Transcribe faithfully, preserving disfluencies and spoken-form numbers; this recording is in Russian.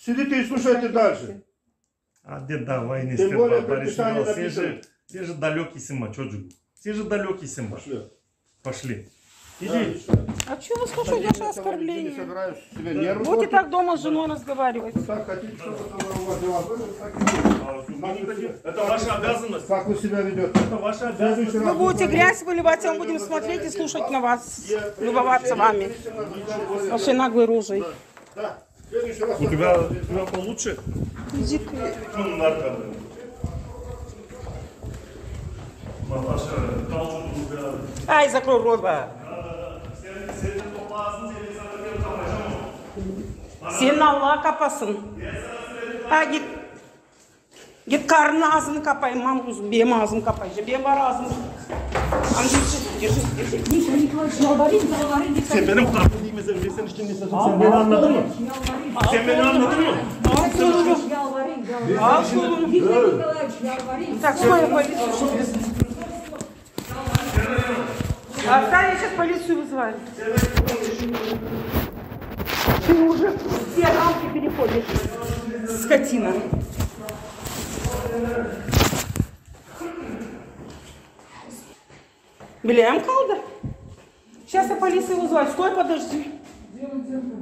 Сидите и слушайте дальше. А где давай не Тем более сперва предписание порисовал. Все написано. же, все же далекий сыма, чоджу. Все же далекий сыма. Пошли. Пошли. Да, Иди. и что? А что вы слушаете Я ваше не оскорбление? собираюсь себе нервы Вот и портить. так дома с женой разговаривать. Вы так хотите, чтобы у вас дела были, так и будет. Мы не хотим. Это ваша обязанность. Как вы себя ведете? Это ваша В следующий обязанность. Вы раз будете вы грязь выливать, а мы будем смотреть и слушать на вас, любоваться вами, вашей наглой рожей. Да. В следующий раз У тебя, у тебя получше? Иди ты. Ну, нарко. Наташа, толчу тебя. Ай, закрой рот, ба. Senin Allah'a kapasın. Ha git. Git karnının ağzını kapayın mamuzum. Benim ağzımı kapayacağım. Benim var ağzım. Andrew'cim, держи, держи. Николай Николаевич, yalvarayım, yalvarayım. Sen benim kardeşimi sen için istiyorsun. Sen beni anladın mı? Sen beni anladın mı? Al kolunu. Yalvarayım, yalvarayım. Al kolunu. Николай Николаевич, yalvarayım. Так, что я полицию? Аркадий, я сейчас полицию вызываю. Ты уже все рамки переходишь, скотина. Билем kaldı. Сейчас я полицию вызываю. Стой, подожди.